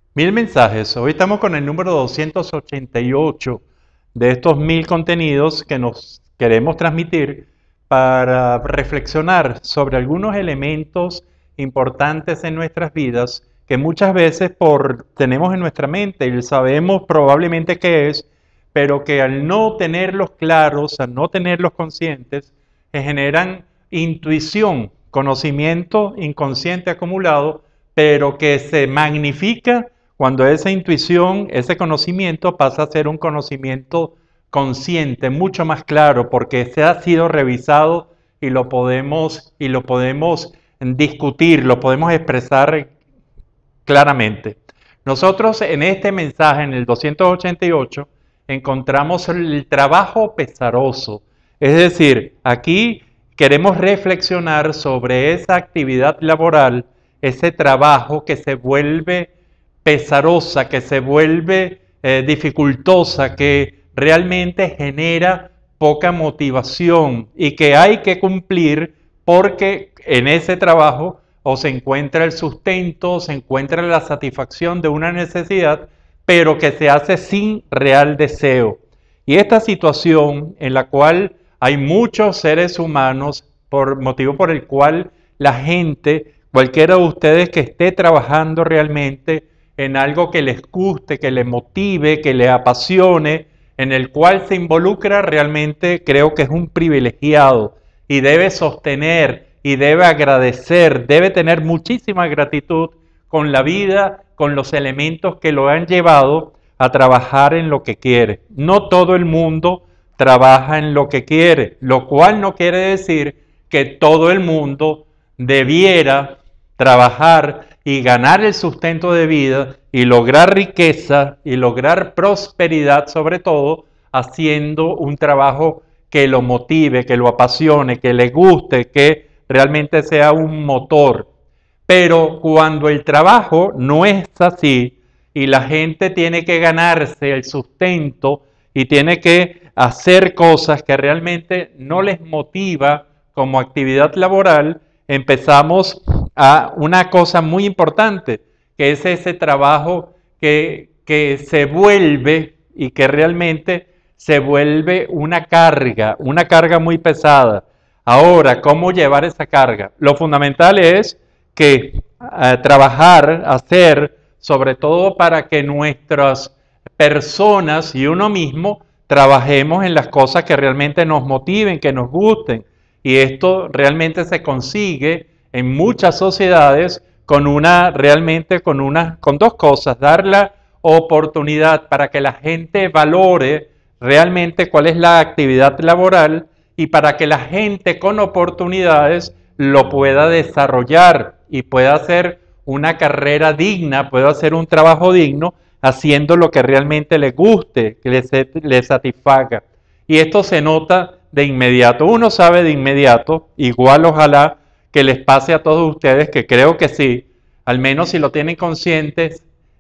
Mil mensajes. Hoy estamos con el número 288 de estos 1000 contenidos que nos queremos transmitir para reflexionar sobre algunos elementos importantes en nuestras vidas que muchas veces tenemos en nuestra mente y sabemos probablemente qué es, pero que al no tenerlos claros, al no tenerlos conscientes, generan intuición, conocimiento inconsciente acumulado, pero que se magnifica cuando esa intuición, ese conocimiento pasa a ser un conocimiento consciente, mucho más claro, porque se ha sido revisado y lo podemos discutir, lo podemos expresar claramente. Nosotros en este mensaje, en el 288, encontramos el trabajo pesaroso. Es decir, aquí queremos reflexionar sobre esa actividad laboral, ese trabajo que se vuelve pesarosa, que se vuelve dificultosa, que realmente genera poca motivación y que hay que cumplir porque en ese trabajo o se encuentra el sustento, o se encuentra la satisfacción de una necesidad, pero que se hace sin real deseo. Y esta situación en la cual hay muchos seres humanos, por motivo por el cual la gente, cualquiera de ustedes que esté trabajando realmente en algo que les guste, que les motive, que les apasione, en el cual se involucra, realmente creo que es un privilegiado y debe sostener y debe agradecer, debe tener muchísima gratitud con la vida, con los elementos que lo han llevado a trabajar en lo que quiere. No todo el mundo trabaja en lo que quiere, lo cual no quiere decir que todo el mundo debiera trabajar y ganar el sustento de vida y lograr riqueza y lograr prosperidad, sobre todo haciendo un trabajo que lo motive, que lo apasione, que le guste, que realmente sea un motor. Pero cuando el trabajo no es así y la gente tiene que ganarse el sustento y tiene que hacer cosas que realmente no les motiva como actividad laboral, empezamos a una cosa muy importante, que es ese trabajo que se vuelve y que realmente se vuelve una carga muy pesada. Ahora, ¿cómo llevar esa carga? Lo fundamental es que trabajar, hacer, sobre todo para que nuestras personas y uno mismo trabajemos en las cosas que realmente nos motiven, que nos gusten. Y esto realmente se consigue en muchas sociedades con dos cosas: dar la oportunidad para que la gente valore realmente cuál es la actividad laboral y para que la gente con oportunidades lo pueda desarrollar y pueda hacer una carrera digna, pueda hacer un trabajo digno, haciendo lo que realmente le guste, que le satisfaga. Y esto se nota de inmediato. Uno sabe de inmediato, igual ojalá que les pase a todos ustedes, que creo que sí, al menos si lo tienen consciente,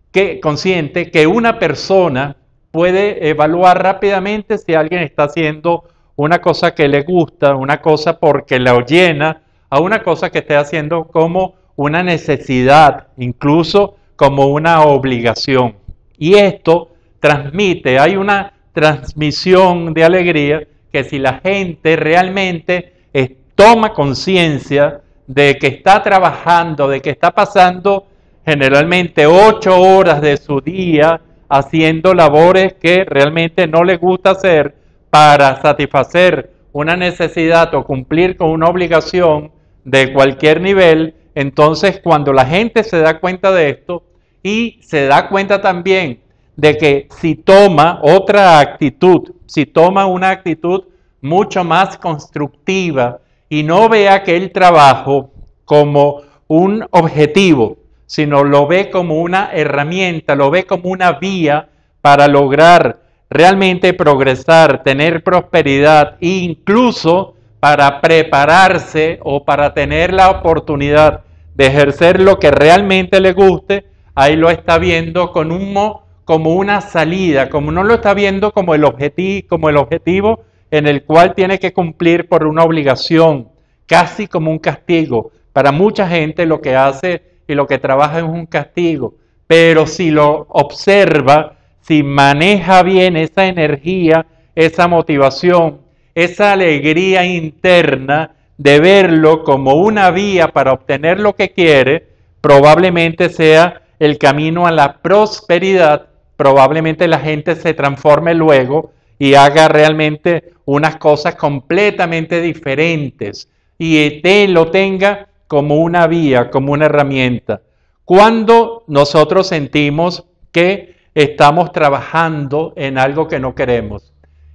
que una persona puede evaluar rápidamente si alguien está haciendo una cosa que le gusta, una cosa porque la llena, a una cosa que esté haciendo como una necesidad, incluso como una obligación. Y esto transmite, hay una transmisión de alegría que si la gente realmente toma conciencia de que está trabajando, de que está pasando generalmente 8 horas de su día haciendo labores que realmente no les gusta hacer para satisfacer una necesidad o cumplir con una obligación de cualquier nivel, entonces cuando la gente se da cuenta de esto y se da cuenta también de que si toma otra actitud, si toma una actitud mucho más constructiva y no ve aquel trabajo como un objetivo, sino lo ve como una herramienta, lo ve como una vía para lograr realmente progresar, tener prosperidad e incluso para prepararse o para tener la oportunidad de ejercer lo que realmente le guste, ahí lo está viendo como una salida, como no lo está viendo como el objetivo en el cual tiene que cumplir por una obligación, casi como un castigo. Para mucha gente lo que hace y lo que trabaja es un castigo, pero si lo observa, si maneja bien esa energía, esa motivación, esa alegría interna de verlo como una vía para obtener lo que quiere, probablemente sea el camino a la prosperidad, probablemente la gente se transforme luego y haga realmente unas cosas completamente diferentes y lo tenga como una vía, como una herramienta. Cuando nosotros sentimos que estamos trabajando en algo que no queremos.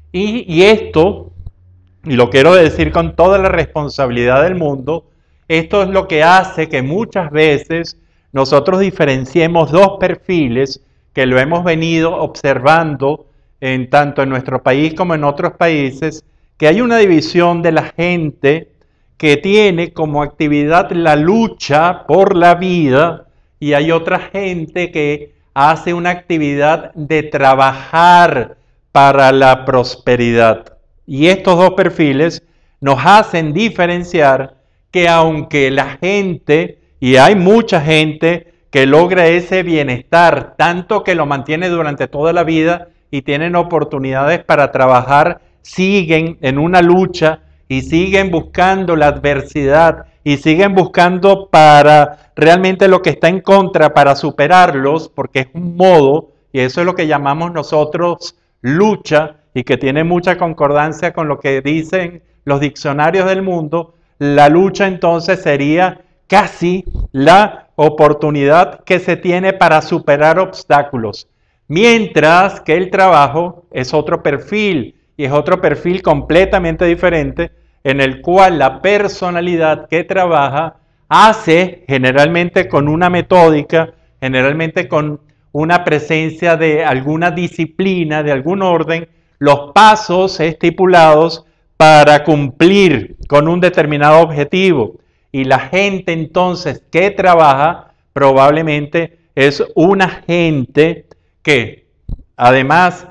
Y esto, y lo quiero decir con toda la responsabilidad del mundo, esto es lo que hace que muchas veces nosotros diferenciemos dos perfiles que lo hemos venido observando tanto en nuestro país como en otros países, que hay una división de la gente que tiene como actividad la lucha por la vida y hay otra gente que hace una actividad de trabajar para la prosperidad. Y estos dos perfiles nos hacen diferenciar que aunque la gente, y hay mucha gente que logra ese bienestar, tanto que lo mantiene durante toda la vida y tienen oportunidades para trabajar, siguen en una lucha y siguen buscando la adversidad y siguen buscando para realmente lo que está en contra, para superarlos, porque es un modo, y eso es lo que llamamos nosotros lucha, y que tiene mucha concordancia con lo que dicen los diccionarios del mundo. La lucha entonces sería casi la oportunidad que se tiene para superar obstáculos, mientras que el trabajo es otro perfil, y es otro perfil completamente diferente, en el cual la personalidad que trabaja hace generalmente con una metódica, generalmente con una presencia de alguna disciplina, de algún orden, los pasos estipulados para cumplir con un determinado objetivo. Y la gente entonces que trabaja probablemente es una gente que, además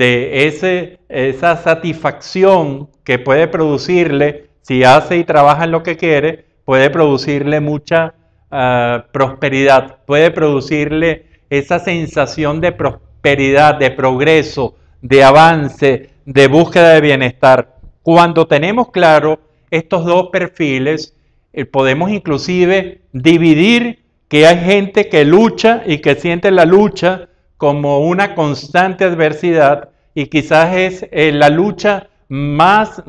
de esa satisfacción que puede producirle, si hace y trabaja en lo que quiere, puede producirle mucha prosperidad, puede producirle esa sensación de prosperidad, de progreso, de avance, de búsqueda de bienestar. Cuando tenemos claro estos dos perfiles, podemos inclusive dividir que hay gente que lucha y que siente la lucha como una constante adversidad y quizás es la lucha más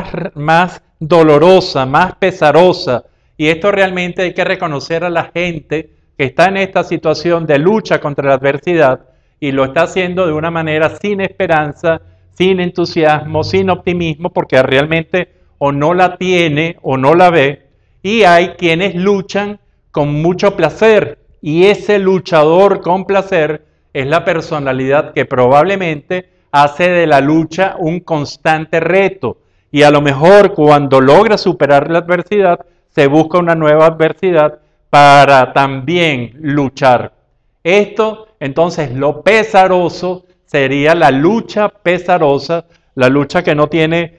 dolorosa, más pesarosa. Y esto realmente hay que reconocer a la gente que está en esta situación de lucha contra la adversidad y lo está haciendo de una manera sin esperanza, sin entusiasmo, sin optimismo, porque realmente o no la tiene o no la ve. Y hay quienes luchan con mucho placer y ese luchador con placer es la personalidad que probablemente hace de la lucha un constante reto y a lo mejor cuando logra superar la adversidad se busca una nueva adversidad para también luchar. Esto, entonces, lo pesaroso sería la lucha pesarosa, la lucha que no tiene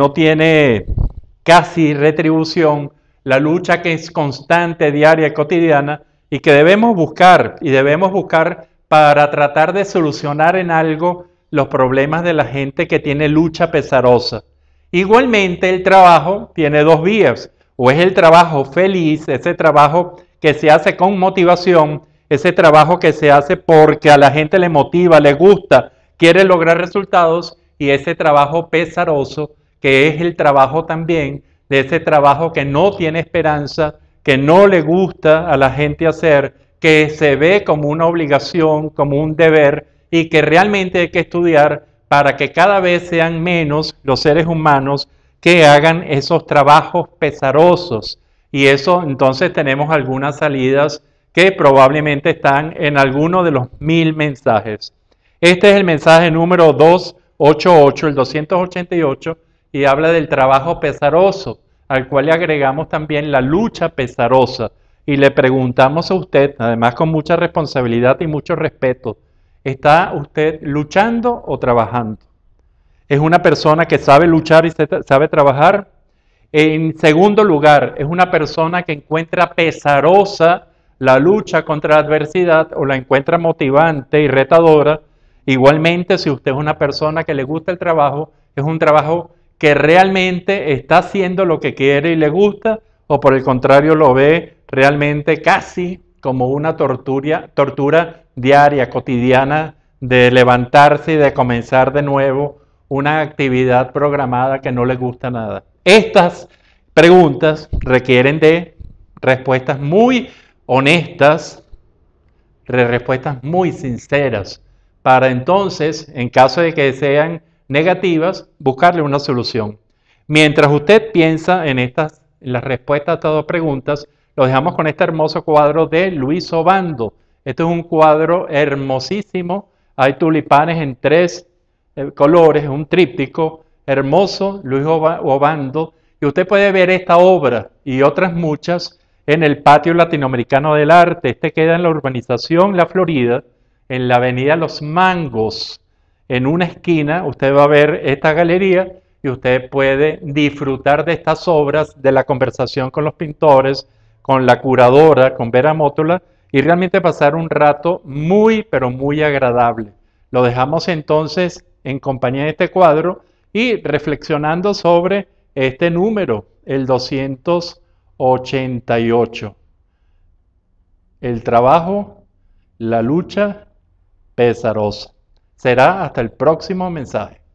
casi retribución, la lucha que es constante, diaria y cotidiana y que debemos buscar para tratar de solucionar en algo los problemas de la gente que tiene lucha pesarosa. Igualmente el trabajo tiene dos vías, o es el trabajo feliz, ese trabajo que se hace con motivación, ese trabajo que se hace porque a la gente le motiva, le gusta, quiere lograr resultados, y ese trabajo pesaroso, que es el trabajo también de ese trabajo que no tiene esperanza, que no le gusta a la gente hacer, que se ve como una obligación, como un deber, y que realmente hay que estudiar para que cada vez sean menos los seres humanos que hagan esos trabajos pesarosos. Y eso, entonces tenemos algunas salidas que probablemente están en alguno de los 1000 mensajes. Este es el mensaje número 288, el 288, y habla del trabajo pesaroso, al cual le agregamos también la lucha pesarosa. Y le preguntamos a usted, además con mucha responsabilidad y mucho respeto, ¿está usted luchando o trabajando? ¿Es una persona que sabe luchar y sabe trabajar? En segundo lugar, ¿es una persona que encuentra pesarosa la lucha contra la adversidad o la encuentra motivante y retadora. Igualmente, si usted es una persona que le gusta el trabajo, es un trabajo que realmente está haciendo lo que quiere y le gusta, o por el contrario lo ve realmente casi como una tortura diaria, cotidiana, de levantarse y de comenzar de nuevo una actividad programada que no le gusta nada. Estas preguntas requieren de respuestas muy honestas, respuestas muy sinceras, para entonces, en caso de que sean negativas, buscarle una solución. Mientras usted piensa en las respuestas a estas dos preguntas, lo dejamos con este hermoso cuadro de Luis Obando. Este es un cuadro hermosísimo. Hay tulipanes en tres colores, un tríptico hermoso, Luis Obando. Y usted puede ver esta obra y otras muchas en el Patio Latinoamericano del Arte. Este queda en la urbanización La Florida, en la avenida Los Mangos. En una esquina usted va a ver esta galería y usted puede disfrutar de estas obras, de la conversación con los pintores, con la curadora, con Vera Mótola, y realmente pasar un rato muy, pero muy agradable. Lo dejamos entonces en compañía de este cuadro y reflexionando sobre este número, el 288. El trabajo, la lucha pesarosa. Será hasta el próximo mensaje.